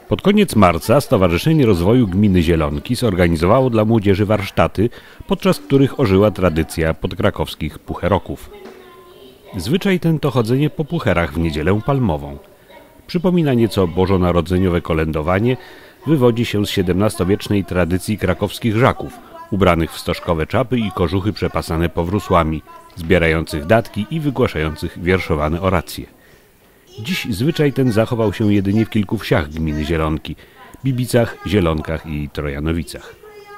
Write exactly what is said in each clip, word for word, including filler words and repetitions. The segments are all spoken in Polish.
Pod koniec marca Stowarzyszenie Rozwoju Gminy Zielonki zorganizowało dla młodzieży warsztaty, podczas których ożyła tradycja podkrakowskich pucheroków. Zwyczaj ten to chodzenie po pucherach w niedzielę palmową. Przypomina nieco bożonarodzeniowe kolędowanie, wywodzi się z siedemnastowiecznej tradycji krakowskich żaków, ubranych w stożkowe czapy i kożuchy przepasane powrósłami, zbierających datki i wygłaszających wierszowane oracje. Dziś zwyczaj ten zachował się jedynie w kilku wsiach gminy Zielonki – Bibicach, Zielonkach i Trojanowicach.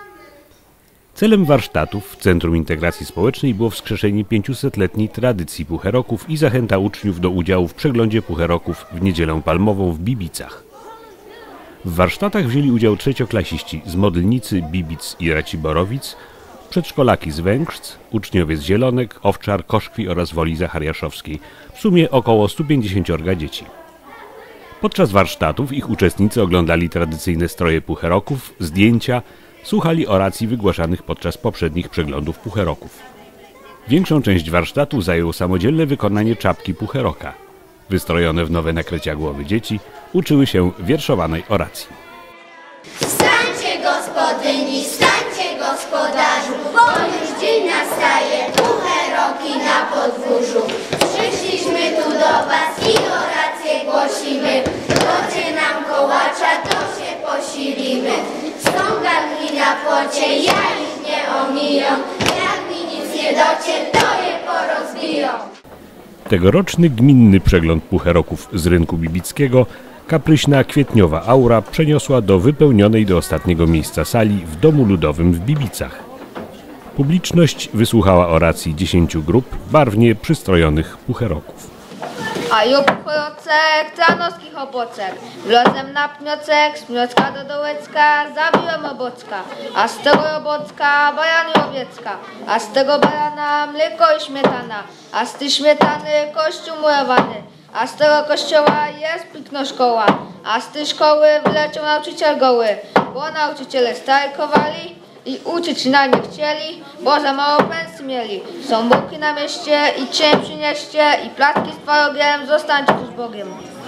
Celem warsztatów w Centrum Integracji Społecznej było wskrzeszenie pięciusetletniej tradycji pucheroków i zachęta uczniów do udziału w przeglądzie pucheroków w niedzielę palmową w Bibicach. W warsztatach wzięli udział trzecioklasiści z Modlnicy, Bibic i Raciborowic, przedszkolaki z Węgrz, uczniowie z Zielonek, Owczar, Koszkwi oraz Woli Zachariaszowskiej, w sumie około stu pięćdziesięciu dzieci. Podczas warsztatów ich uczestnicy oglądali tradycyjne stroje pucheroków, zdjęcia, słuchali oracji wygłaszanych podczas poprzednich przeglądów pucheroków. Większą część warsztatu zajęło samodzielne wykonanie czapki pucheroka. Wystrojone w nowe nakrycia głowy dzieci uczyły się wierszowanej oracji. Wstańcie gospodyni, wstańcie gospodarzu, bo już dzień nastaje, pucheroki na podwórzu. Przyszliśmy tu do was i orację głosimy, docie nam kołacza, to się posilimy. Są garnki na płocie, ja ich nie omijam, jak mi nic nie docie, to je porozbiją. Tegoroczny gminny przegląd pucheroków z rynku bibickiego kapryśna kwietniowa aura przeniosła do wypełnionej do ostatniego miejsca sali w Domu Ludowym w Bibicach. Publiczność wysłuchała oracji dziesięciu grup barwnie przystrojonych pucheroków. A ju pucherocek, tranowskich obocek, wlozem na pniocek, z pniocka do dołecka, zabiłem obocka, a z tego obocka baran i owiecka, a z tego barana mleko i śmietana, a z tej śmietany kościół murowany, a z tego kościoła jest piękna szkoła, a z tej szkoły wleciał nauczyciel goły, bo nauczyciele strajkowali i uczyć na nie chcieli, bo za mało pensji mieli. Są bułki na mieście i cień przynieście i placki z twarogiem, zostańcie tu z Bogiem.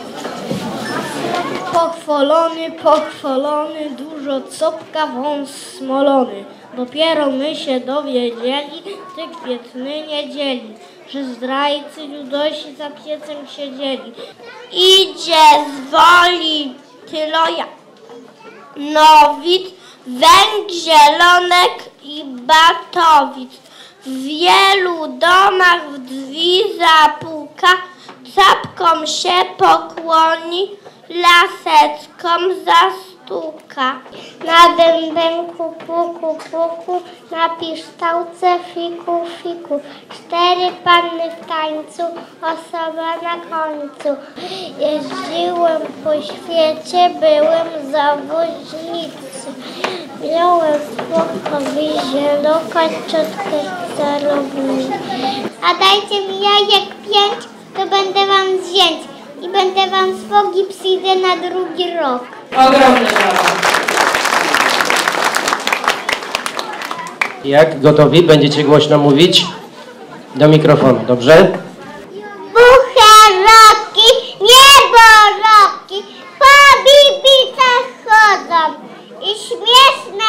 Pochwalony, pochwalony, dużo copka wąs smolony. Dopiero my się dowiedzieli, ty kwietny niedzieli, że zdrajcy judosi za piecem siedzieli. Idzie z woli Tyloja, Nowic, Węg, Zielonek i Batowic. W wielu domach w drzwi zapuka, czapką się pokłoni, laseczką zastuka. Na bębenku puku puku, na piształce fiku fiku. Cztery panny w tańcu, osoba na końcu. Jeździłem po świecie, byłem zawoźnicy. Miałem chłopowi zielonka, ciotkę celownicę. A dajcie mi jajek pięć, to będę wam zzięć. I będę wam swogi przyjdę na drugi rok. Ogromne brawa. Jak gotowi? Będziecie głośno mówić? Do mikrofonu, dobrze? Pucheroki, nieboroki, po Bibicach chodzą i śmieszne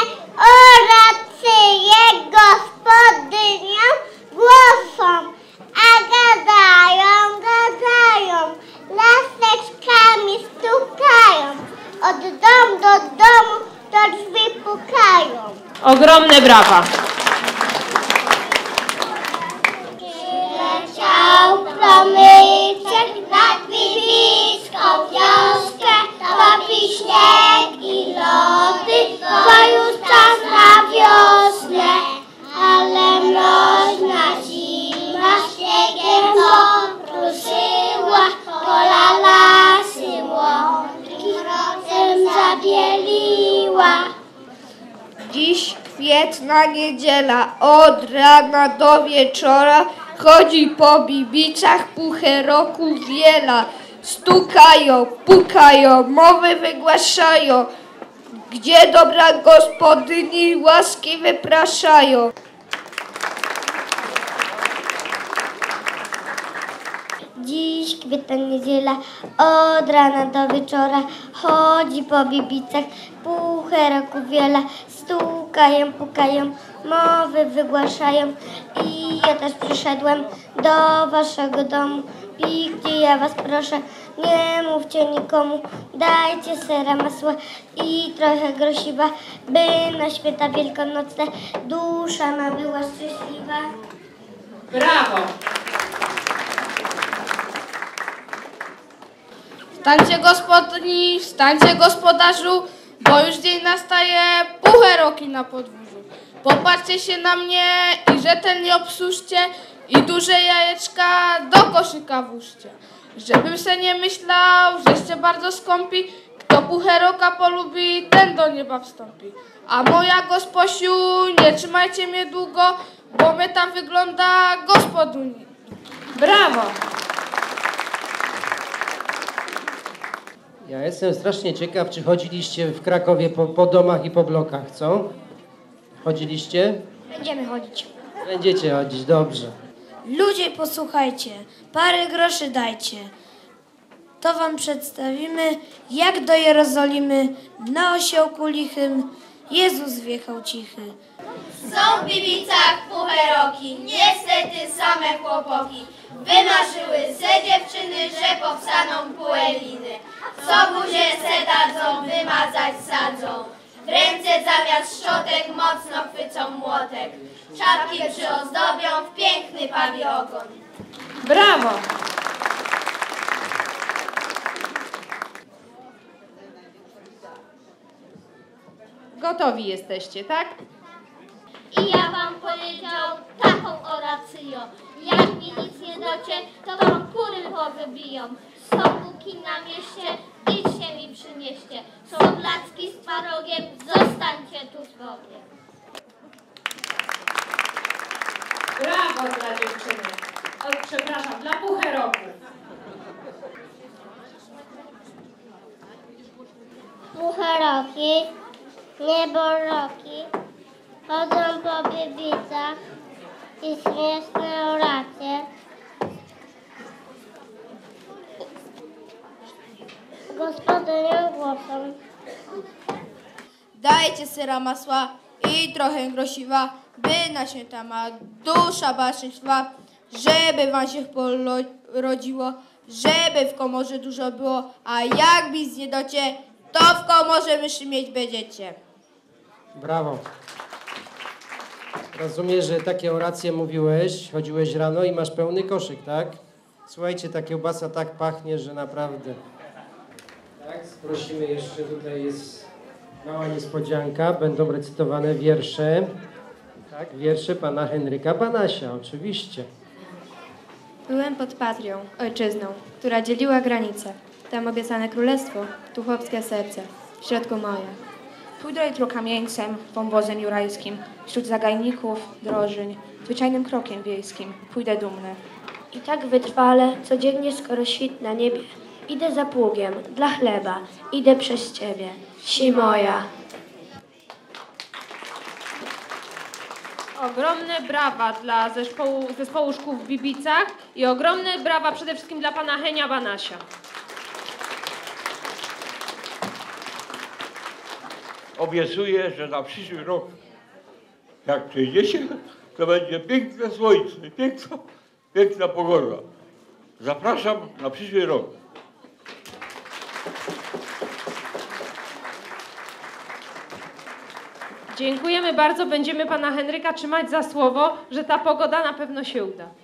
oracje gospodynią głoszą, a gadają, gadają, laseczkami stukają, od domu do domu do drzwi pukają. Ogromne brawa. Leciał promyczek nad bibicką wioskę, topi śnieg i lody, bo już czas na wiosnę, ale mroźna zima śniegiem okruszyła, pola, lasy, łąki mrozem zabieliła. Dziś kwietna niedziela, od rana do wieczora, chodzi po Bibicach pucheroków wiela. Stukają, pukają, mowy wygłaszają, gdzie dobra gospodyni łaski wypraszają. Dziś kwietna niedziela, od rana do wieczora, chodzi po Bibicach, pucheroków wiele, stukają, pukają, mowy wygłaszają. I ja też przyszedłem do waszego domu i gdzie ja was proszę, nie mówcie nikomu, dajcie sera, masła i trochę grosiwa, by na święta wielkanocne dusza ma była szczęśliwa. Brawo! Wstańcie gospodni, wstańcie gospodarzu, bo już dzień nastaje, pucheroki na podwórzu. Popatrzcie się na mnie i rzetelnie obsłużcie i duże jajeczka do koszyka włóżcie. Żebym se nie myślał, żeście bardzo skąpi, kto pucheroka polubi, ten do nieba wstąpi. A moja gosposiu, nie trzymajcie mnie długo, bo mnie tam wygląda gospoduni. Brawo! Ja jestem strasznie ciekaw, czy chodziliście w Krakowie po, po domach i po blokach, co? Chodziliście? Będziemy chodzić. Będziecie chodzić, dobrze. Ludzie, posłuchajcie, parę groszy dajcie. To wam przedstawimy, jak do Jerozolimy na osiołku lichym Jezus wjechał cichy. Są w Bibicach pucheroki, niestety same chłopoki. Wymarzyły se dziewczyny, że powstaną pueliny. Co buzie se dadzą, wymazać sadzą. W ręce zamiast szczotek mocno chwycą młotek. Czapki przyozdobią w piękny pawi ogon. Brawo! Gotowi jesteście, tak? I ja wam powiedział taką orację. Jak mi nic nie dacie, to wam kury powybiją. Są buki na mieście, idźcie mi przynieście. Są placki z twarogiem, zostańcie tu z Bogiem. Brawo dla dziewczyny. O, przepraszam, dla pucheroków. Pucheroki, nieboroki, chodzą po Bibicach i śmieszne oracje. Gospodynią głosą. Dajcie syra masła i trochę grosiwa, by na święta ma dusza była szczęśliwa, żeby wam się porodziło, żeby w komorze dużo było, a jak nic nie docie, to w komorze myszy mieć będziecie. Brawo. Rozumiem, że takie oracje mówiłeś, chodziłeś rano i masz pełny koszyk, tak? Słuchajcie, ta kiełbasa tak pachnie, że naprawdę. Tak, prosimy jeszcze, tutaj jest mała niespodzianka, będą recytowane wiersze. Tak, wiersze pana Henryka Banasia, oczywiście. Byłem pod Patrią, ojczyzną, która dzieliła granice. Tam obiecane królestwo, tu chłopskie serce, w środku moje. Pójdę jutro kamieńcem, wąwozem jurajskim, wśród zagajników, drożyń, zwyczajnym krokiem wiejskim. Pójdę dumny. I tak wytrwale, codziennie skoro świt na niebie, idę za pługiem, dla chleba, idę przez ciebie, wsi moja. Ogromne brawa dla zespołu, zespołu szkół w Bibicach i ogromne brawa przede wszystkim dla pana Henia Banasia. Obiecuję, że na przyszły rok, jak przyjdziecie, to będzie piękne słońce, piękna, piękna pogoda. Zapraszam na przyszły rok. Dziękujemy bardzo. Będziemy pana Henryka trzymać za słowo, że ta pogoda na pewno się uda.